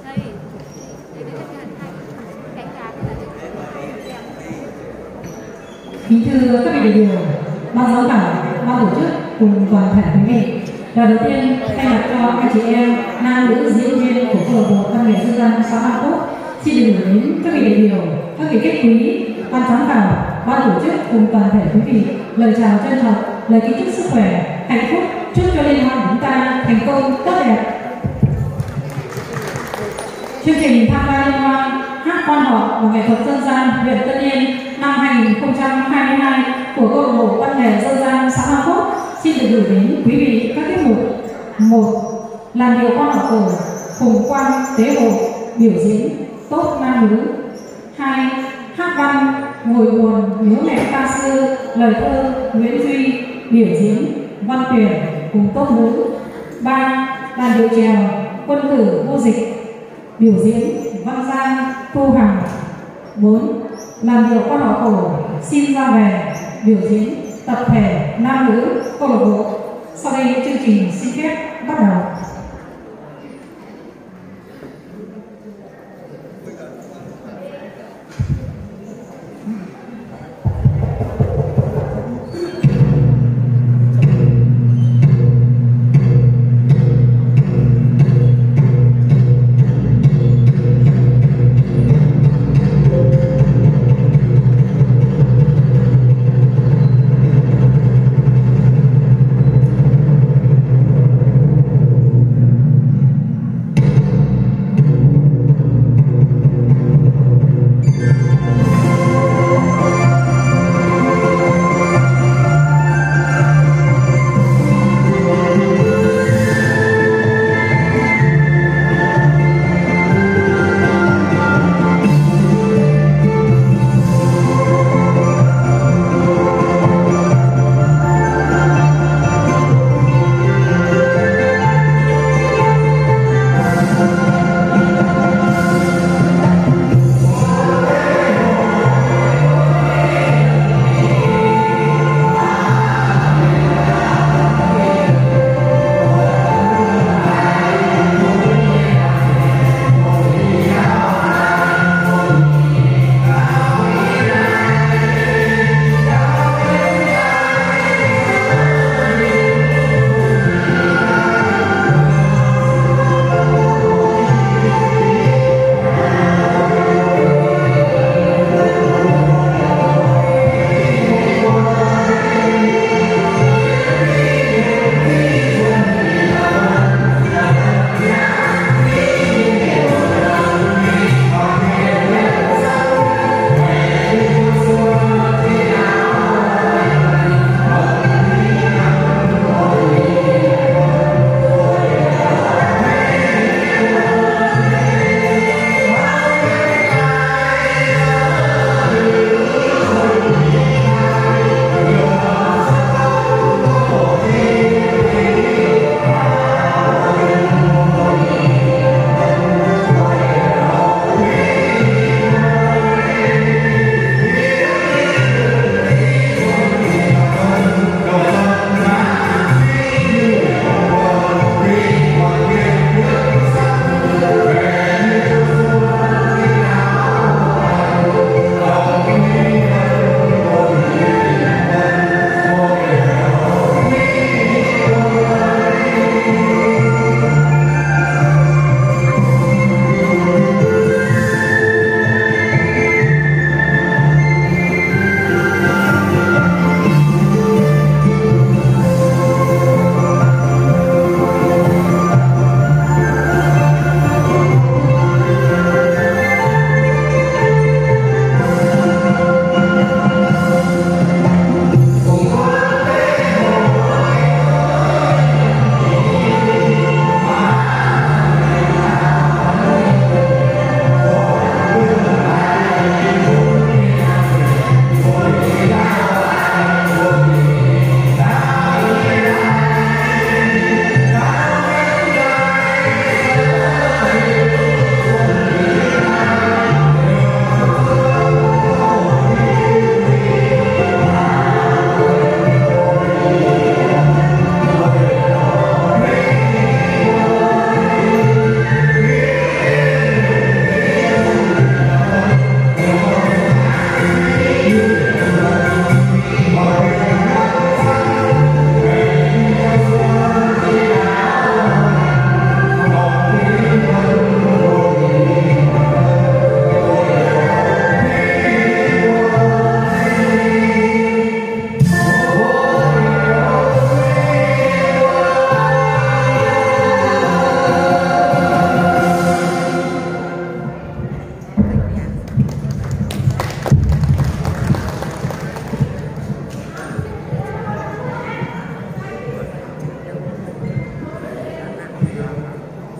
Kính thưa các vị đại biểu, ban giám khảo, ban tổ chức cùng toàn thể quý vị, lần đầu tiên thay mặt cho anh chị em nam nữ diễn viên của câu lạc bộ văn nghệ dân gian xã An Quốc xin được gửi đến các vị đại biểu, các vị khách quý, ban giám khảo, ban tổ chức cùng toàn thể quý vị lời chào trân trọng, lời kính chúc sức khỏe, hạnh phúc, chúc cho liên hoan của chúng ta thành công tốt đẹp. Chương trình tham gia liên hoan hát quan họ và nghệ thuật dân gian huyện Tân Yên năm 2022 của câu lạc bộ văn nghệ dân gian xã An Quốc xin được gửi đến quý vị các tiết mục: 1. Làn điệu quan họ cổ Hùng Quan Tế Hộ biểu diễn tốt nam nữ. 2. Hát văn Ngồi buồn nhớ mẹ ta xưa lời thơ Nguyễn Duy biểu diễn văn tuyển cùng tốt nữ. 3. Làn điệu chèo Quân tử vô dịch biểu diễn văn Giang Thu Hằng. 4. Làn điệu quan họ cổ Xin ra về biểu diễn tập thể nam nữ câu lạc bộ. Sau đây chương trình xin phép bắt đầu.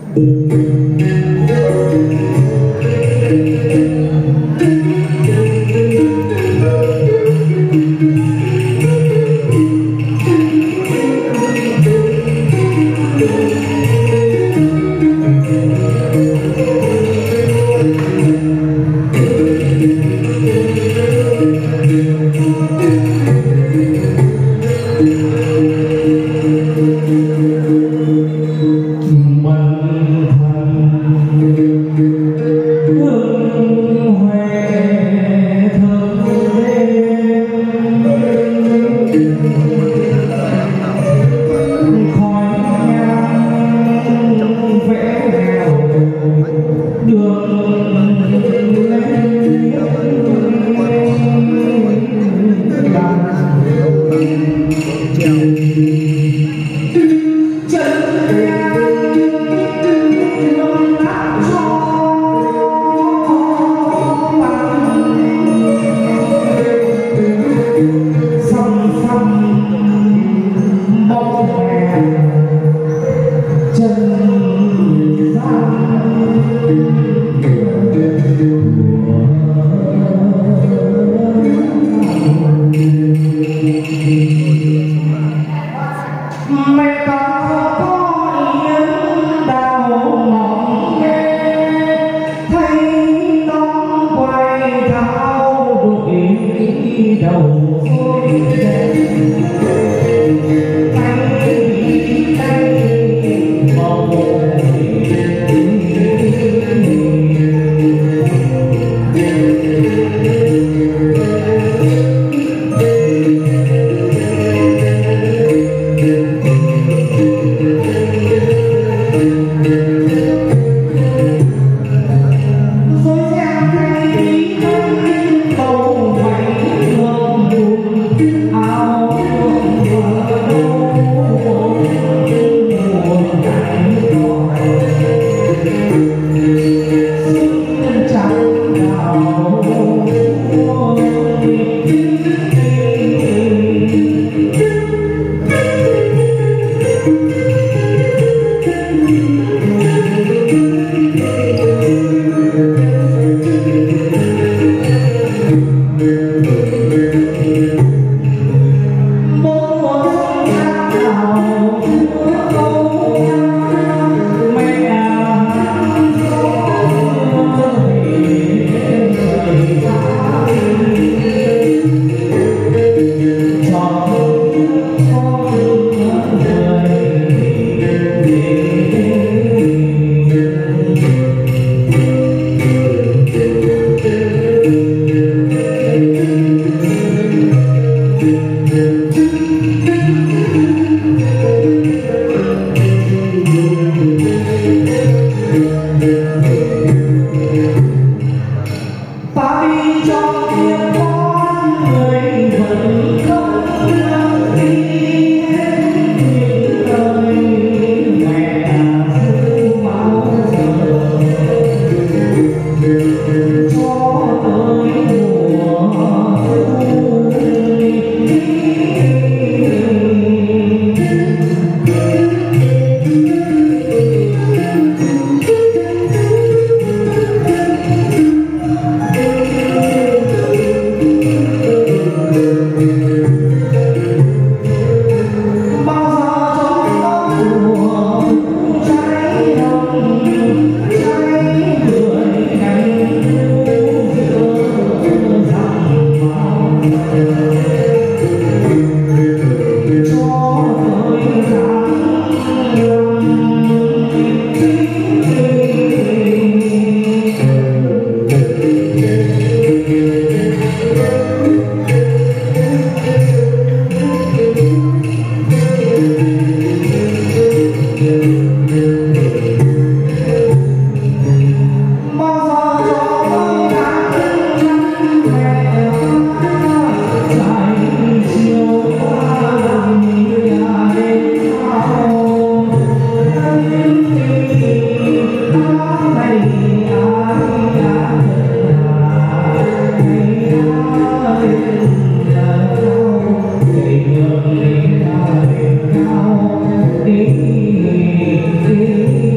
Hãy subscribe cho kênh Ghiền Mì Gõ để không bỏ lỡ những video hấp dẫn.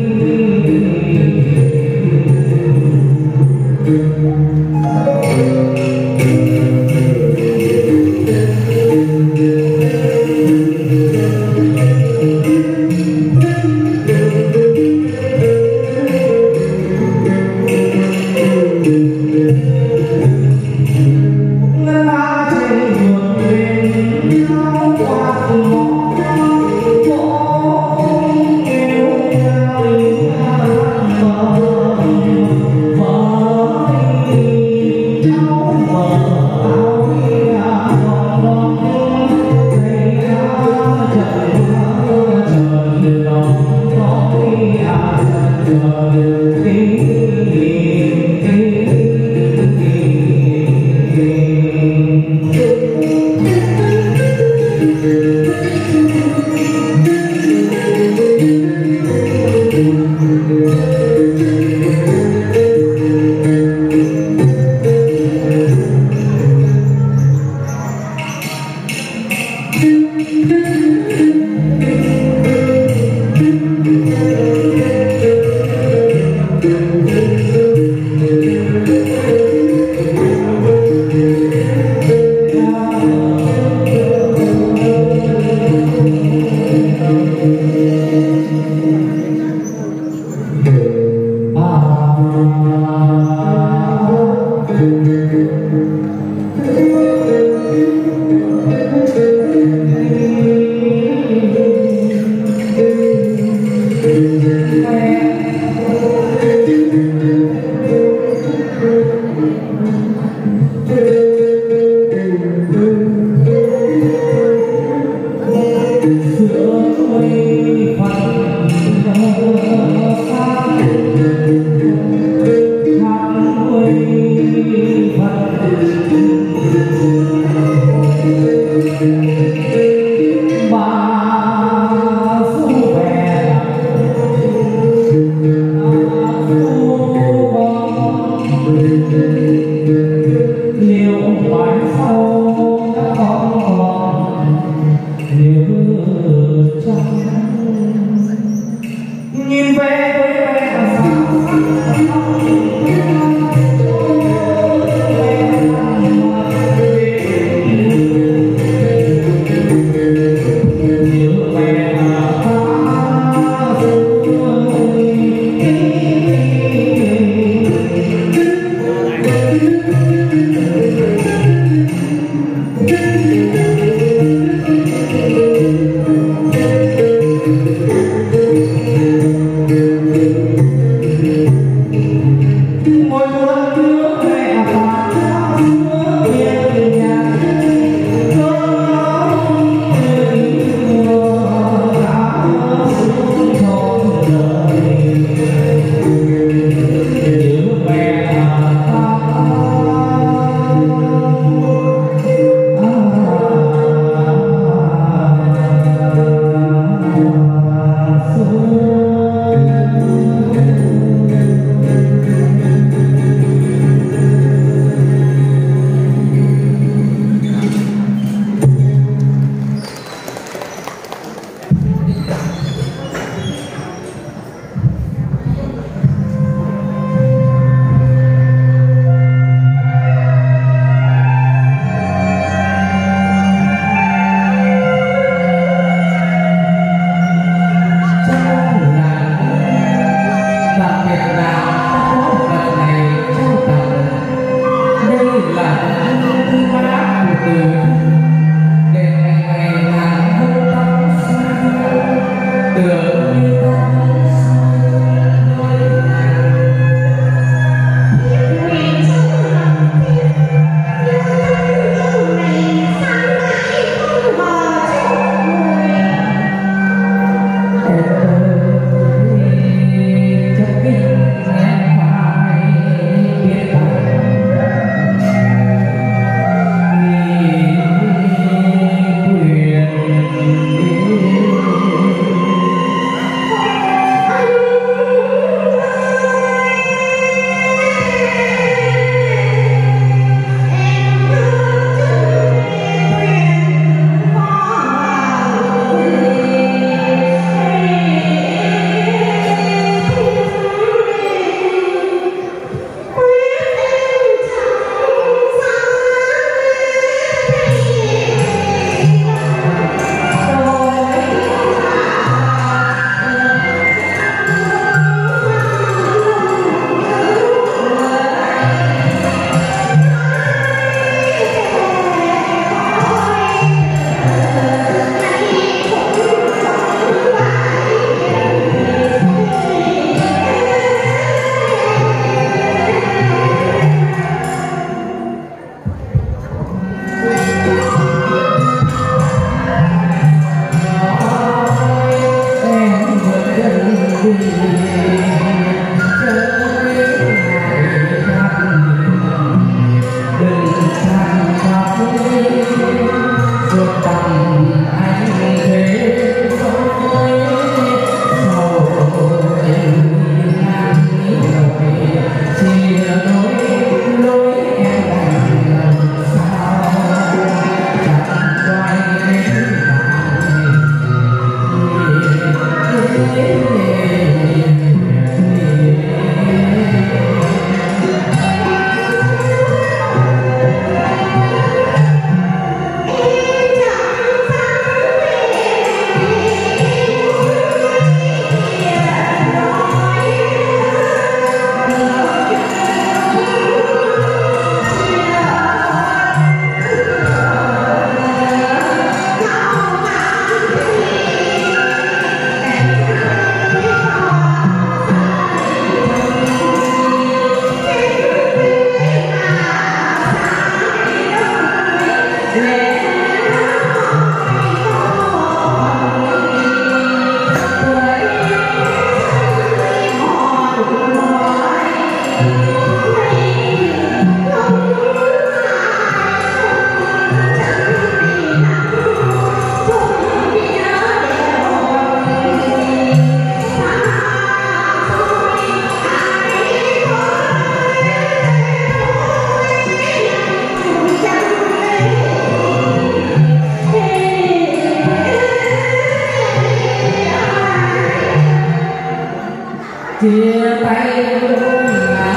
chia tay luôn là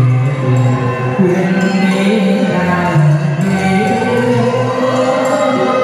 quyền đi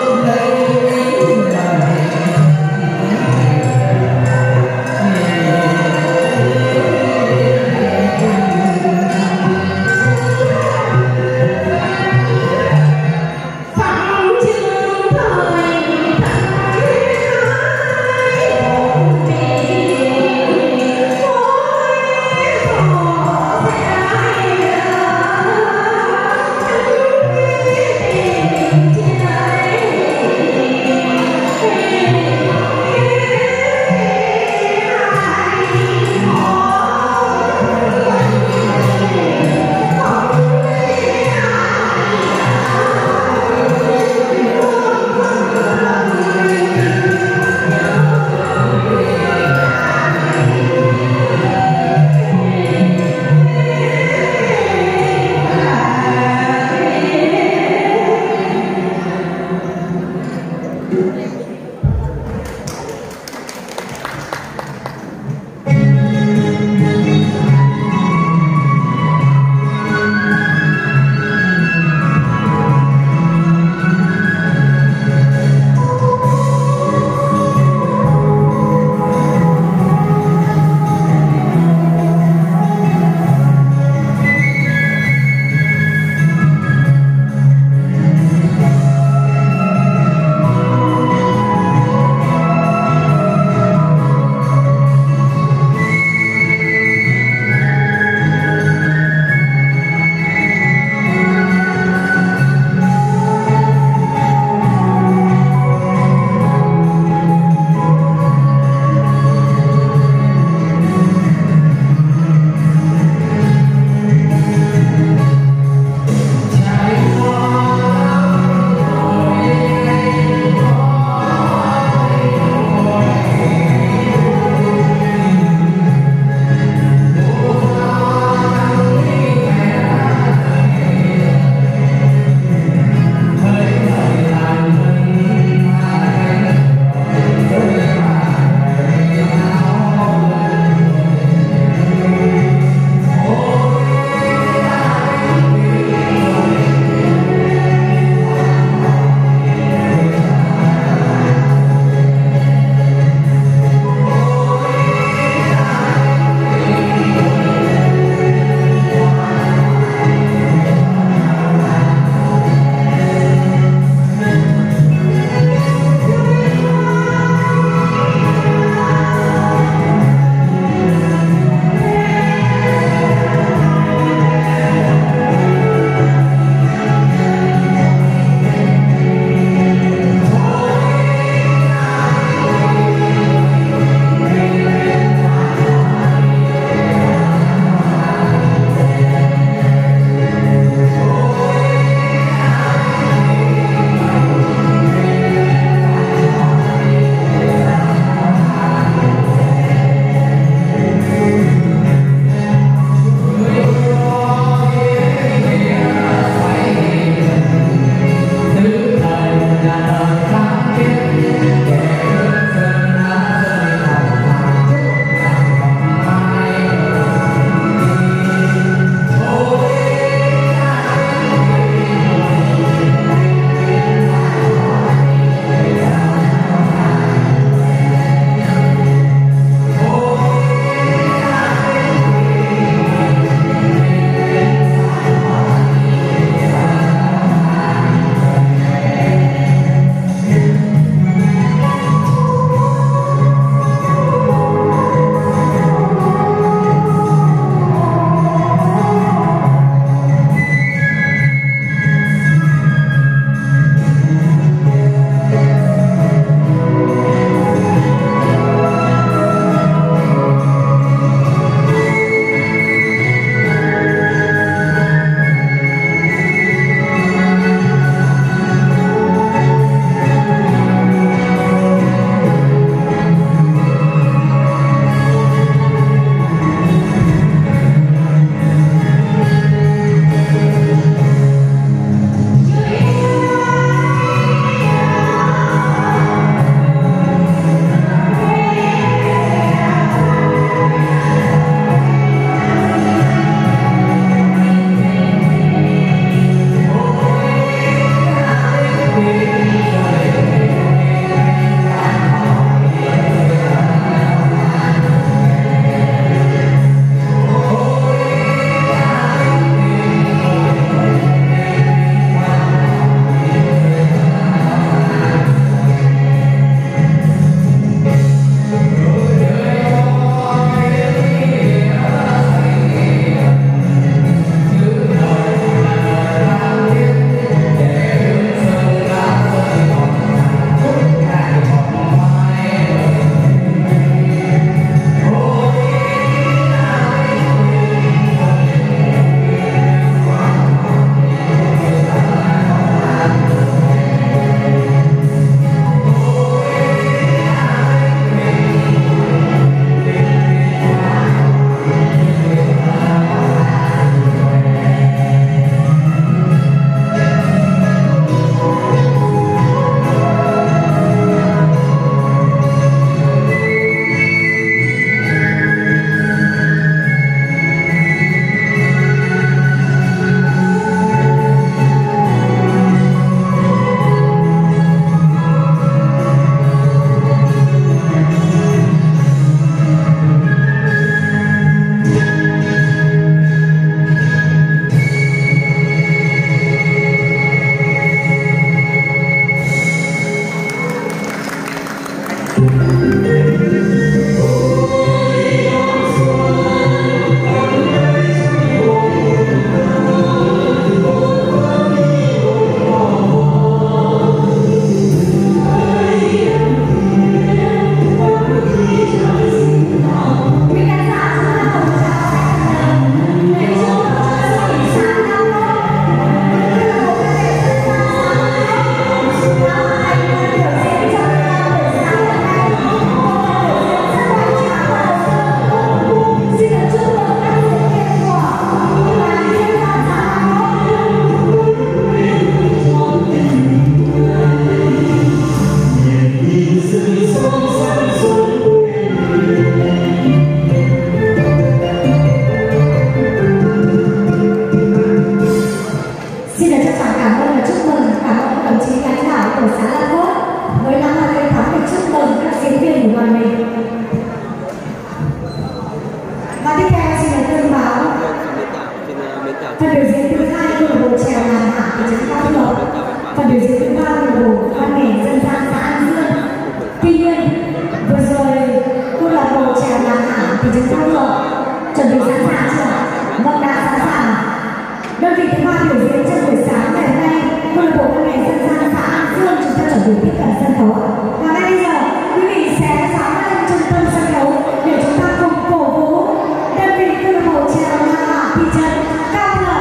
thị trấn Cao Thượng. Phần biểu diễn thứ ba của bộ văn nghệ dân gian xã An Dương. Tuy nhiên, vừa rồi câu lạc bộ chèo Lạc Hảo thị trấn Cao Thượng chuẩn bị sẵn sàng chưa? Vâng, đã sẵn sàng. Đơn vị thứ ba biểu diễn trong buổi sáng ngày hôm nay, câu lạc bộ văn nghệ dân gian xã An Dương chúng ta chuẩn bị tiếp cận sân khấu. Và ngay bây giờ, quý vị sẽ dám lên trung tâm sân khấu để chúng ta cùng cổ vũ đơn vị câu lạc bộ chèo Lạc Hảo thị trấn Cao Thượng.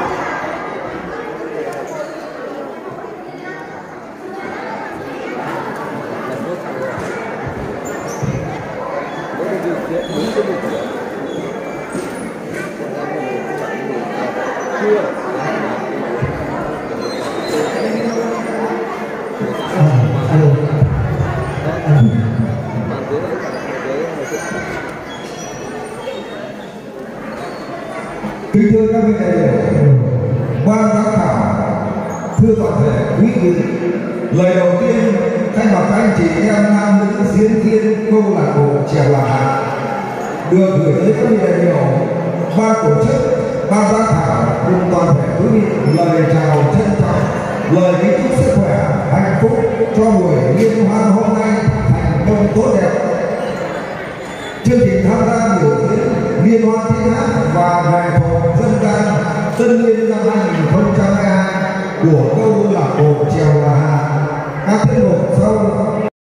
Kính thưa các vị đại biểu, ban giám khảo, thưa toàn thể quý vị, lời đầu tiên thay mặt các anh chị em nam nữ diễn viên câu lạc bộ chèo Lạc Hảo được gửi tới các vị đại biểu, ban tổ chức, ban giám khảo cùng toàn thể quý vị lời chào trân trọng, lời kính chúc sức khỏe, hạnh phúc cho buổi liên hoan hôm nay thành công tốt đẹp. Chương trình tham gia biểu diễn liên hoan tiếng hát và nghệ thuật dân gian Tân Niên năm 2022 của câu lạc bộ